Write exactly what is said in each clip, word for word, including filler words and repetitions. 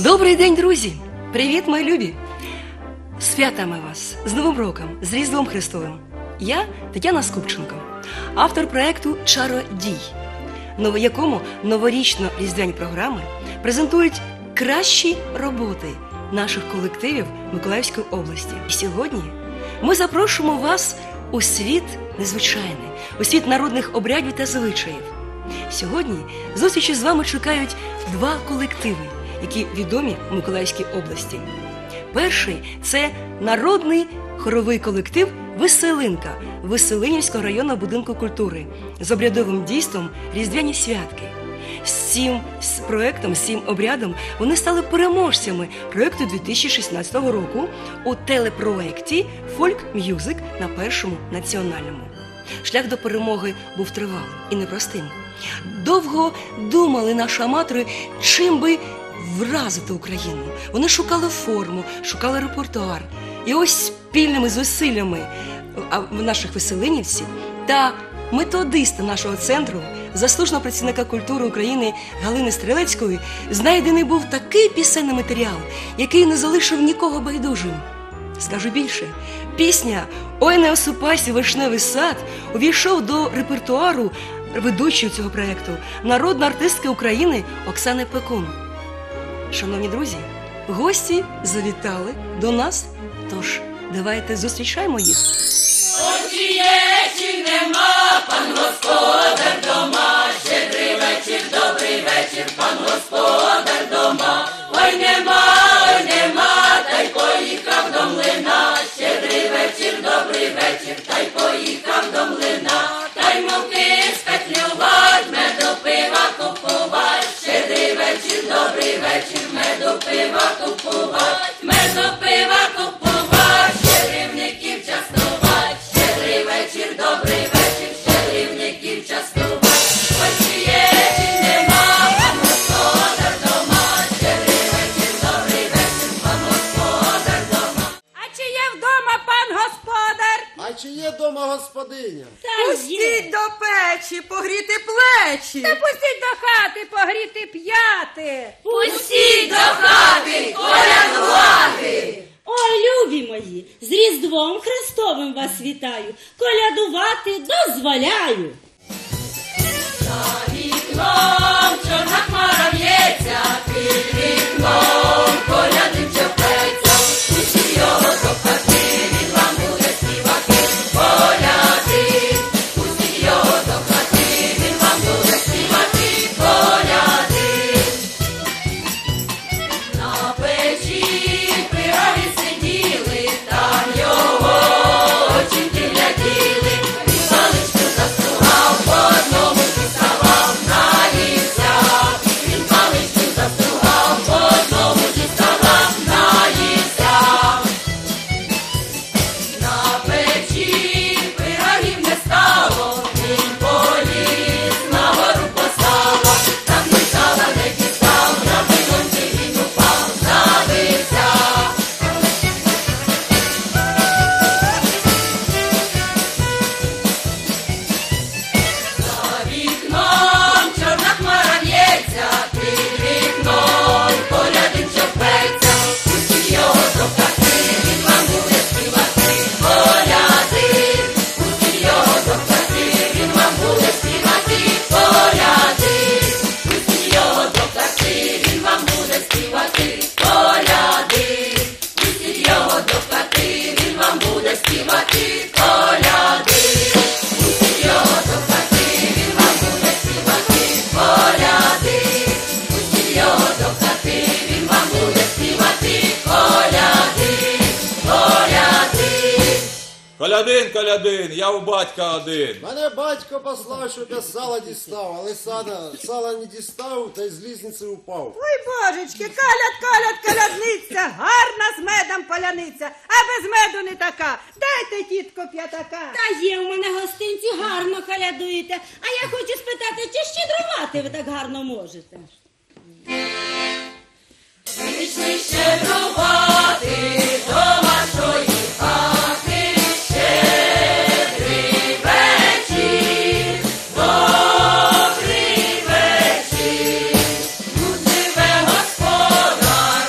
Добрий день, друзі! Привіт, мої любі! Святами вас! З Новим роком, з Різдвом Христовим! Я Тетяна Скупченко, автор проєкту «Чародій», в якому новорічно-різдвяні програми презентують кращі роботи наших колективів Миколаївської області. І сьогодні ми запрошуємо вас у світ незвичайний, у світ народних обрядів та звичаїв. Сьогодні зустрічі з вами чекають два колективи, які відомі в Миколаївській області. Перший – це народний хоровий колектив «Веселинка» Веселинівського районного будинку культури з обрядовим дійством «Різдвяні святки». З цим з проєктом, з цим обрядом вони стали переможцями проєкту дві тисячі шістнадцятого року у телепроєкті «Фольк М'юзик» на Першому національному. Шлях до перемоги був тривалим і непростим. Довго думали наші аматори, чим би вразити Україну. Вони шукали форму, шукали репертуар. І ось спільними зусиллями наших веселинівців та методиста нашого центру, заслуженого працівника культури України Галини Стрелецької, знайдений був такий пісенний матеріал, який не залишив нікого байдужим. Скажу більше, пісня «Ой, не осипайся, вишневий сад» увійшов до репертуару ведучої цього проєкту, народна артистка України Оксани Пекун. Шановні друзі, гості завітали до нас, тож давайте зустрічаємо їх. Ой, чи є, чи нема, пан господар дома, щедрий вечір, добрий вечір, пан господар дома. Ой, нема, ой, нема, та й поїхав до млина, щедрий вечір, добрий вечір, та й поїхав до млина, та й муки спетлювать, меду пива купувать, щедрий вечір, добрий вечір, меду пива купувать, меду пива купувать, щедрівників частувать, щедрий вечір, добрий вечір, щедрівників частувать. Ой, чи є, чи нема, пан господар дома, щедрий вечір, добрий вечір, пан господар дома. А чи є вдома пан господар? А чи є дома господиня? Пустіть до печі, погріти плечі. Та пустіть до хати, погріти п'яти. Пустіть до хати, колядувати. Ой, любі мої, з Різдвом Христовим вас вітаю, колядувати дозволяю. За вікном чорна хмара в'ється, під вікном колядим чепеться, усі його до хати, він вам буде співати коляди. Усі його до хати, він вам буде співати коляди. На печі пироги сиділи, там його очінки гляділи, він паличку застругав, по одному діставав, наївся. Він паличку застругав, по одному діставав, наївся. На печі пирогів не стало, він поліз на гору по сало, там ні сала не дістав, на вилонці він упав, забився. За вікном чорна хмара в'ється, під вікном колядин чопеться, усі його до хати, він вам буде співати коляди. Усі його до хати, він вам буде співати коляди. Усі його до хати, він вам буде співати коляди. Усі його до хати, він вам буде співати коляди. Усі його до хати, він вам буде співати коляди. Усі його до хати, він вам буде співати коляди. Коляди. Колядин, колядин, я у батька один. Мене батько послав, щоб я сала дістав, але сада, сала не дістав, та й з лісниці упав. Ой, божечки, каляд, каляд, калядниця, гарна з медом поляниця, а без меду не така. Дайте, тітко, п'ятака. Та є у мене гостинці, гарно колядуєте. А я хочу спитати, чи щедрувати ви так гарно можете? Вічний щедрувати до вашої хати, щедрий вечір, добрий вечір. Тут живе господар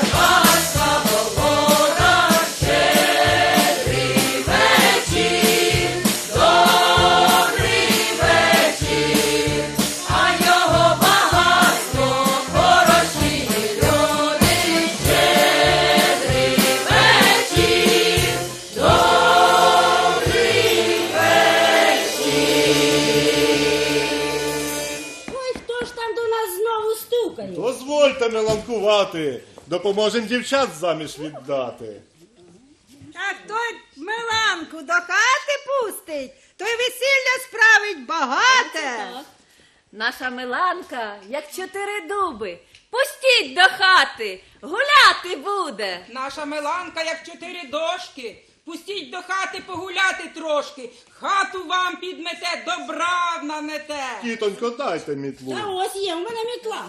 давайте меланкувати. Допоможем дівчат заміж віддати. А хто Миланку до хати пустить, той весілля справить багате. Наша Миланка, як чотири дуби. Пустіть до хати, гуляти буде. Наша Миланка, як чотири дошки. Пустіть до хати погуляти трошки. Хату вам підмете, добра нанете. Тітонько, дайте мітлу. Та ось є в мене мітла.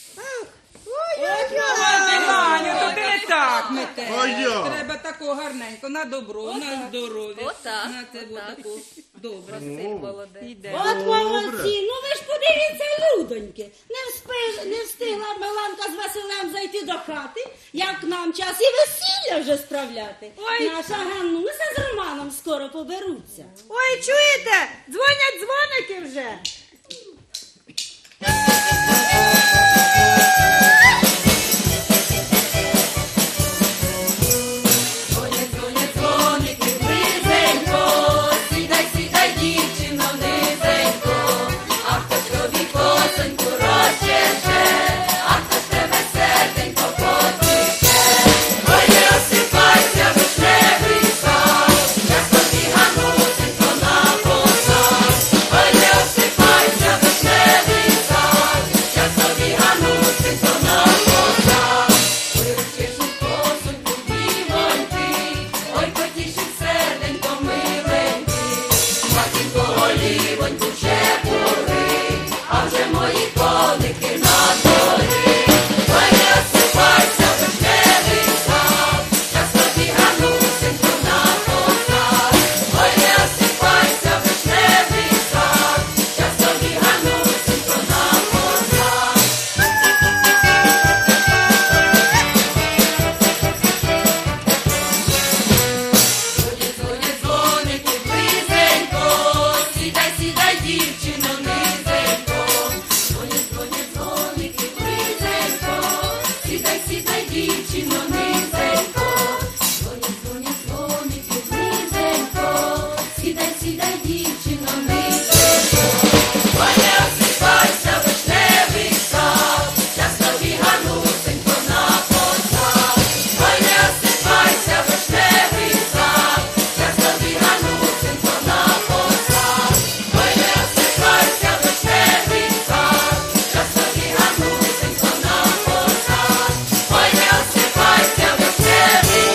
Миланя, то ти не так мете. А я? Треба тако гарненько, на добро, на здоров'я. Отак, На це отак. таку добре. Молодець. От молодці, ну ви ж подивіться, людоньки. Не, вспи, не встигла Миланка з Василем зайти до хати, як нам час і весілля вже справляти. Ой. Наша Гануся з Романом скоро поберуться. Ой, чуєте? Дзвонять дзвоники вже. Дзвонять, дзвонять дзвоники близенько, сідай, сідай, дівчино, низенько, а хто ж тобі косоньку розчеше, а хто ж тебе серденько потише. Ой, не розсипайся, вишневий сад, я тобі Ганусенько на посад. Ой, не розсипайся, вишневий сад, я тобі Ганусенько на посад. Виручиш у косоньку дівоньки, ой, потішить серденько миленький. Матінко голівоньку вже кури, а вже мої коники на дворі. Ой, не розсипайся, вишневий сад, я тобі Ганусенько на посад. Ой, не розсипайся, вишневий сад, я тобі Ганусенько на посад. Дзвонять, дзвонять дзвоники близенько, сідай, сідай, дівчино, низенько. Дзвонять, дзвонять дзвоники близенько, сідай, сідай, дівчино, низенько. Дзвонять, дзвонять дзвоники близенько, сідай, сідай, дівчино, низенько. Ой, не розсипайся, вишневий сад, я тобі Ганусенько на посад. Ой, не розсипайся, вишневий сад, я тобі Ганусенько на посад. Ой, не розсипайся, вишневий сад, я тобі Ганусенько на посад. Ой, не розсипайся, вишневий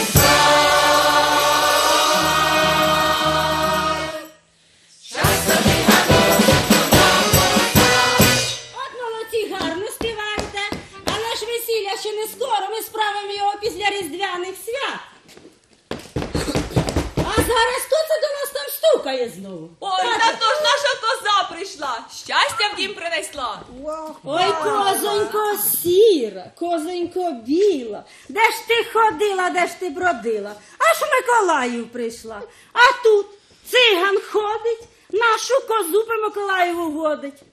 сад, я тобі Ганусенько на посад. От молодці, гарно співаєте, але ж весілля ще не скоро, ми справимо його після Різдвяних свят. А зараз хто це до нас там стукає знову? Ой, та то ж наша коза прийшла, щастя в дім принесла. Ой, козонько сіра, козонько біла, де ж ти ходила, де ж ти бродила? Аж Миколаїв прийшла. А тут циган ходить, нашу козу по Миколаєву водить.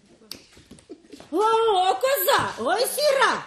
О, коза, ой, сіра.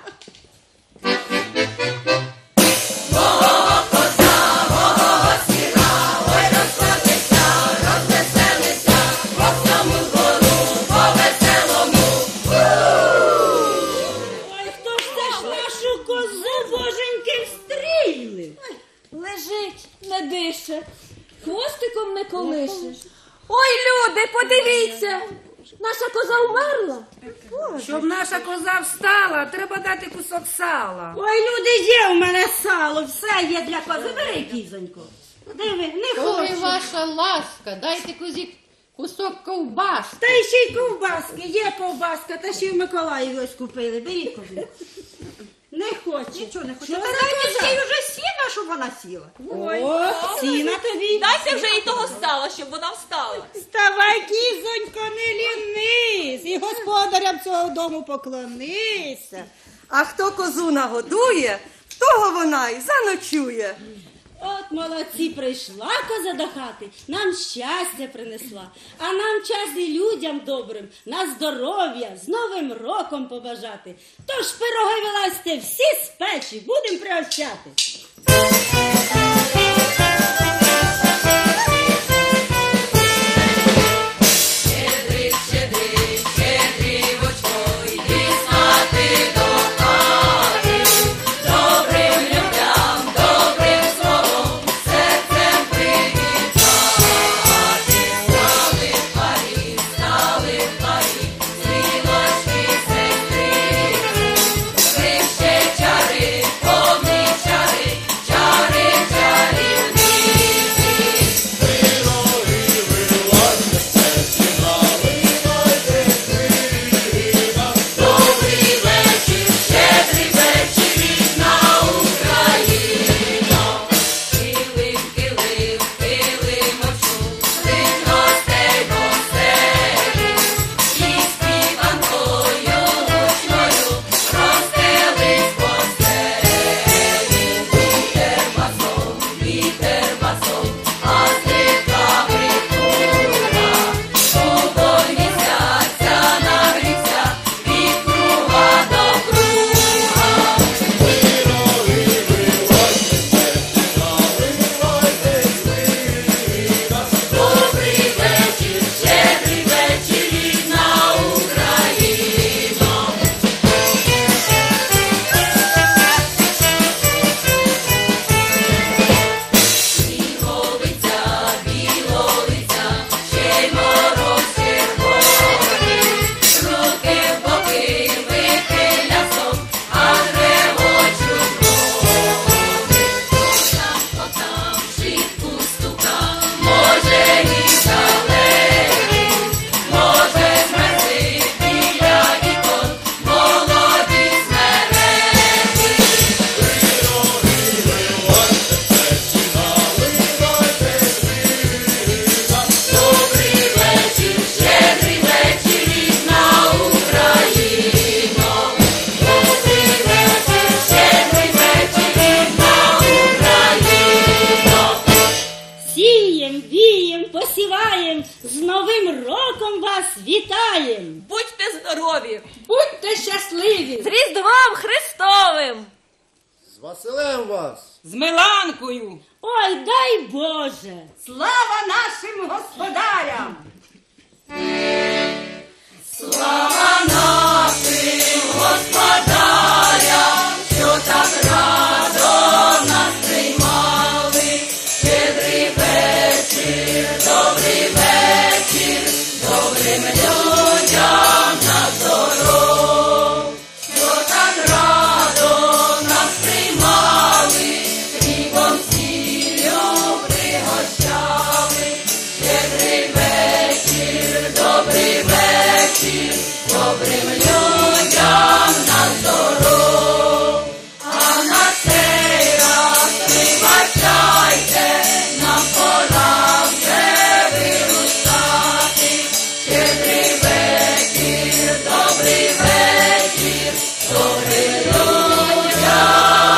Ой, хто ж це ж нашу козу, боженьки, встрілив? Лежить, не дише, хвостиком не колише. Ой, люди, подивіться, наша коза умерла. Щоб наша коза встала, треба дати кусок сала. Ой, люди, є у мене сало, все є для кози. Бери, кізонько. Диви, не Ой, хочу. ваша ласка, дайте козі кусок ковбаски. Та й ще й ковбаски, є ковбаска, та ще й в Миколаєві ось купили. Беріть козу. Не хоче. Нічого не хочу. Що Та за дайте коза? ж їй вже сіна, щоб вона сіла. О, сіна тобі. Дайте вже їй того стала, щоб вона встала. Вставай, кізонько, не лінись, і господарям цього дому поклонися. А хто козу нагодує, того вона й заночує. От молодці, прийшла коза до хати, нам щастя принесла, а нам час і людям добрим на здоров'я з Новим роком побажати. Тож пироги вилазьте всі з печі, будем пригощати. Щедрик, щедрик, щедрівочко, йди з хати до хати. вітаємо! Будьте здорові! Будьте щасливі! З Різдвом Христовим! З Василем вас! З Миланкою! Ой, дай Боже! Слава нашим господарям! Слава нашим господарям, що так радо нас приймали. Щедрий вечір, добрий вечір, добрим людям на здоров. Що так радо нас приймали, хлібом сіллю пригощали. Щедрий вечір, добрий вечір, добрим людям на здоров. А на цей раз вибачайте, нам пора вже вирушати. Щедрий вечір, добрий вечір, добрим людям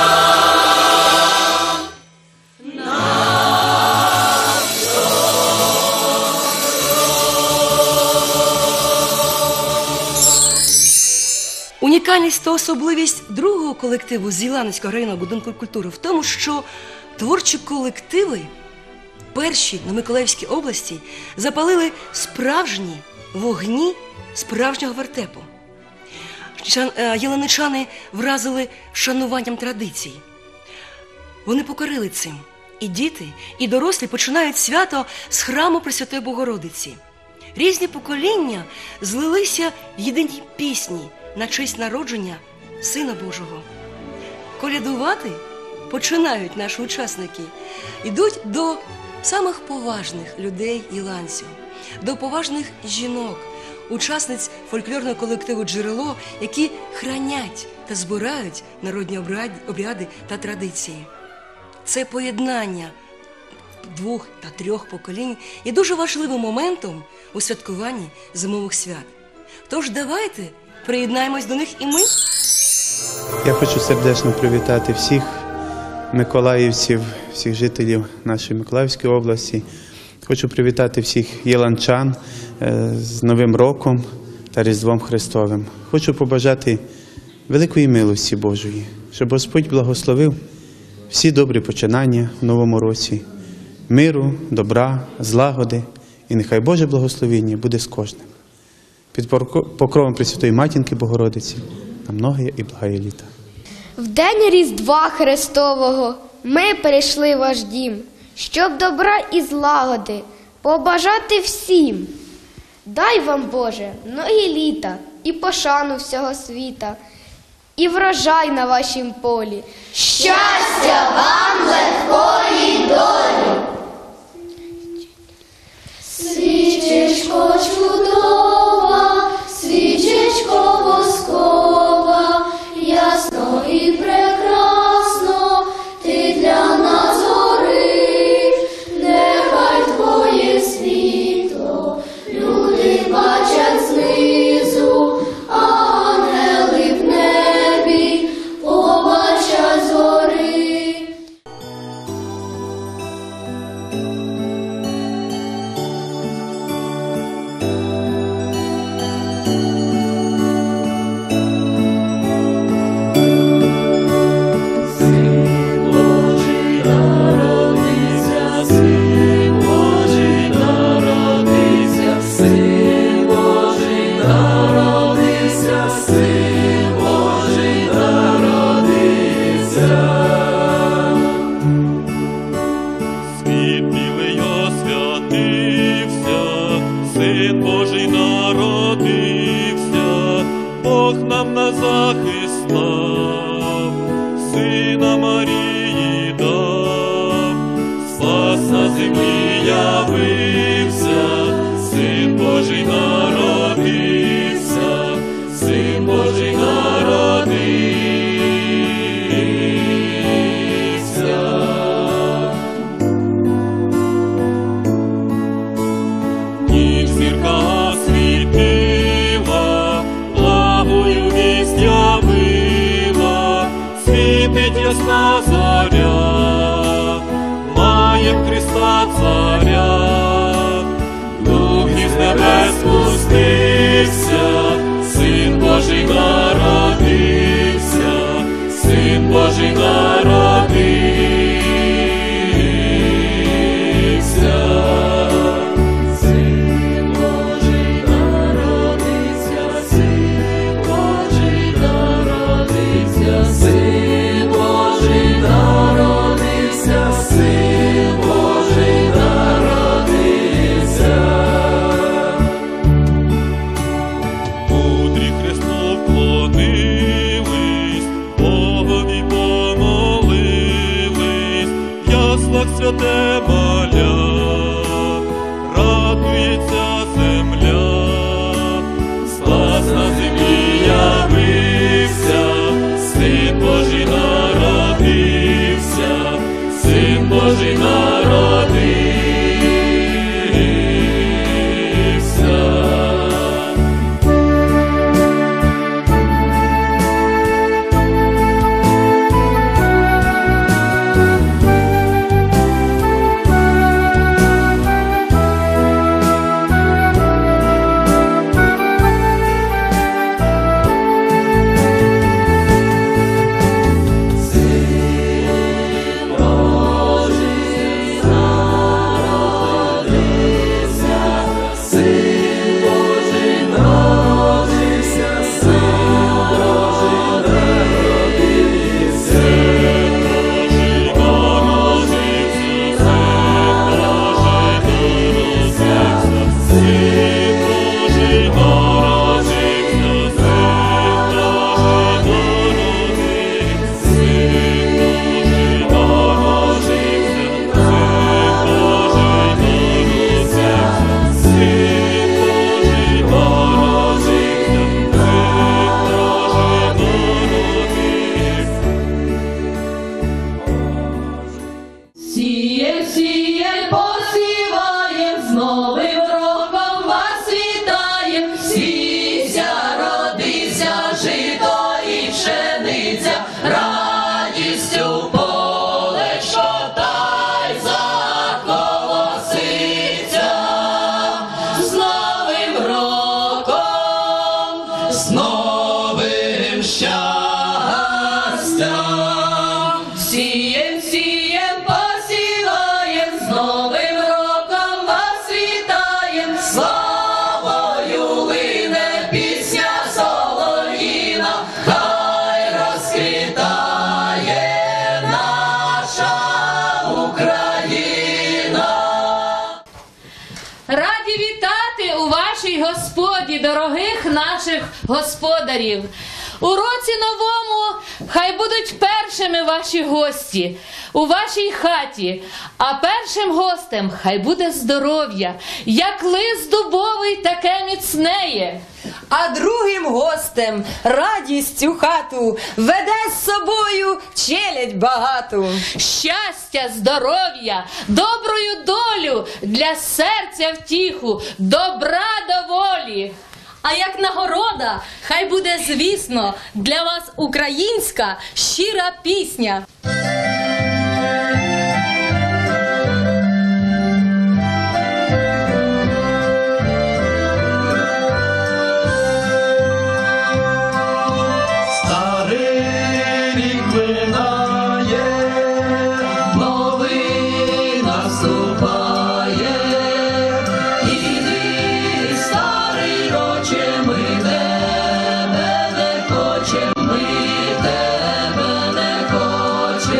на Унікальність та особливість другого колективу з Єланівського районного будинку культури в тому, що творчі колективи, перші на Миколаївській області, запалили справжні вогні справжнього вертепу. Чан- е, Єланичани вразили шануванням традицій. Вони покорили цим. І діти, і дорослі починають свято з храму Пресвятої Богородиці. Різні покоління злилися в єдиній пісні на честь народження Сина Божого. Колядувати починають наші учасники. Ідуть до самих поважних людей іланців, до поважних жінок, учасниць фольклорного колективу «Джерело», які хранять та збирають народні обряди та традиції. Це поєднання двох та трьох поколінь є дуже важливим моментом у святкуванні зимових свят. Тож давайте приєднаємось до них і ми. Я хочу сердечно привітати всіх миколаївців, всіх жителів нашої Миколаївської області. Хочу привітати всіх єланчан з Новим роком та Різдвом Христовим. Хочу побажати великої милості Божої, щоб Господь благословив всі добрі починання в новому році, миру, добра, злагоди, і нехай Боже благословіння буде з кожним. Під покровом Пресвятої Матінки Богородиці на многоє і благає літа. В день Різдва Христового ми прийшли в ваш дім, щоб добра і злагоди побажати всім. Дай вам, Боже, многі літа і пошану всього світа, і врожай на вашім полі. Щастя вам, легкої долі! Свічечко чудова, свічечко воскова, ясно і прекрасно ти для нас гориш. Нехай твоє світло люди бачать знизу, а ангели в небі побачать згори. Світ білий освятився, Син Божий народився, Бог нам на захист слав, Сина Марії дав, спас на землі явився, Син Божий народився, Син Божий народився. Ніч зірка освітила, благою вість явила, світить ясна зоря. святе маля, радується земля, спас на землі явився, Син Божий народився, Син Божий народився. Господі, дорогих наших господарів, у році новому хай будуть першими ваші гості у вашій хаті, а першим гостем хай буде здоров'я, як лист дубовий, таке міцнеє. А другим гостем радість у хату веде з собою челядь багату. Щастя, здоров'я, доброю долю, для серця втіху, добра доволі. А як нагорода, хай буде, звісно, для вас українська щира пісня. Ми тебе не хочем.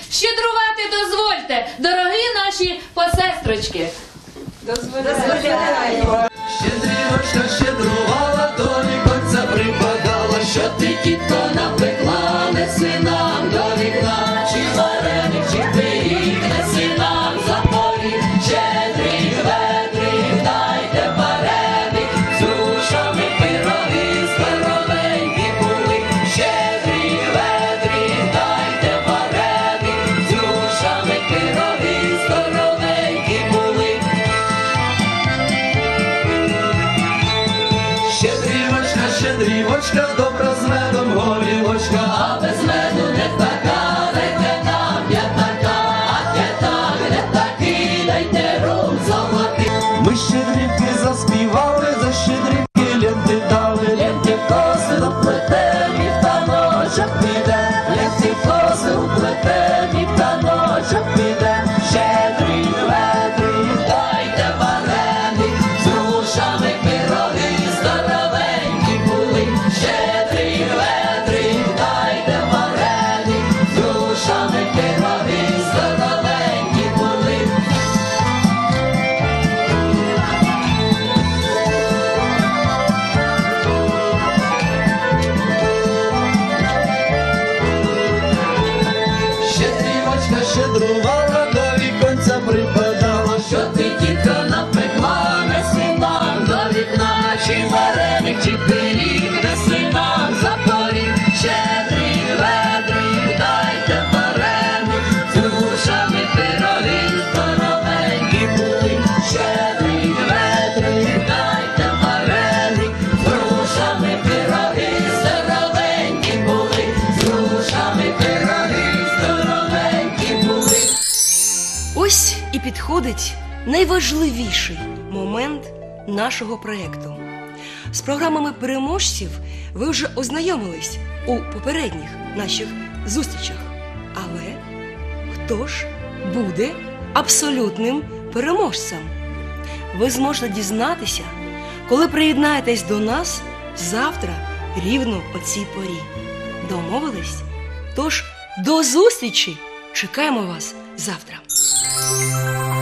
Щедрувати дозвольте, дорогі наші посестрочки. Дозволяємо. Щедрівочка щедрувала, до віконця припадала, що ти, тітко, напекла, неси нам до вікна, чи вареник, чи пиріг, неси нам за поріг. Щедрий, ведрий, дайте вареник, з грушами пироги, здоровенькі були. Щедрий, ведрий, дайте вареник, з грушами пироги, здоровенькі були. Щедрівочка, щедрівочка, добра з медом горілочка, а без меду не така, дайте нам п'ятака, а п'ятак не такий, дайте рум золотий. Ми щедрівки заспівали, за щедрівки ленти дали, ленти коси уплетем і в таночок піде, ленти коси уплетем і в таночок піде. Щедрий, ведрий, дайте вареник, з грушами пироги, здоровенькі були. Щедрий, ведрий, дайте вареник, з грушами пироги, здоровенькі були. Щедрівочка щедрувала, до віконця припадала, що ти, тітко, напекла, неси нам до вікна, чи вареник, чи пиріг, неси нам за поріг. Щедрий, ведрий, дайте вареник, з грушами пироги, здоровенькі були. Щедрий, ведрий, дайте вареник, з грушами пироги, здоровенькі були. З грушами пироги, здоровенькі були. Ось і підходить найважливіший момент нашого проєкту. З програмами переможців ви вже ознайомились у попередніх наших зустрічах. Але хто ж буде абсолютним переможцем? Ви зможете дізнатися, коли приєднаєтесь до нас завтра рівно о цій порі. Домовились? Тож до зустрічі! Чекаємо вас завтра.